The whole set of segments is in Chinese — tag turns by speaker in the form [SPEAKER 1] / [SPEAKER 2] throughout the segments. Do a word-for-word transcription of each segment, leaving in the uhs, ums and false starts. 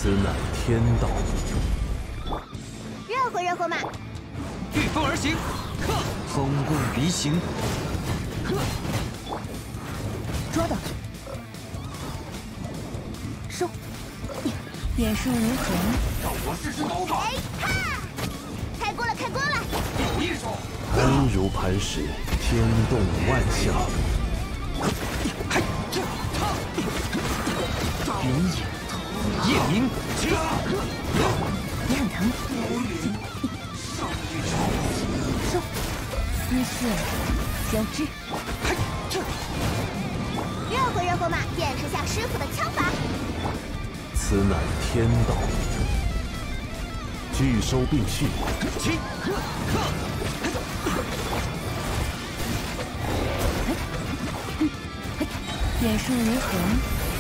[SPEAKER 1] 此乃天道。
[SPEAKER 2] 热火热火马，
[SPEAKER 3] 御风而行，克风共离行，克
[SPEAKER 2] 捉到，收，眼术如虹，
[SPEAKER 3] 让我试试刀法。
[SPEAKER 2] 哎哈！开锅了，开锅了！
[SPEAKER 3] 有一手，
[SPEAKER 1] 安如磐石，天动万象。
[SPEAKER 3] 嘿，这他，云影，夜明，
[SPEAKER 2] 你很疼。收，丝线交织。
[SPEAKER 3] 嘿，这
[SPEAKER 2] 热火热火马，见识下师傅的枪法。
[SPEAKER 1] 此乃天道。拒收并蓄。
[SPEAKER 3] 起，克克。
[SPEAKER 2] 眼术如虹，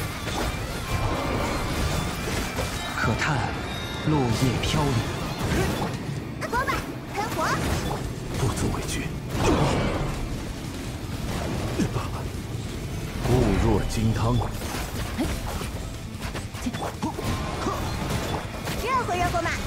[SPEAKER 3] 可叹落叶飘零。
[SPEAKER 2] 锅巴喷火，
[SPEAKER 1] 不足为惧。固若金汤。
[SPEAKER 2] 热火热火马，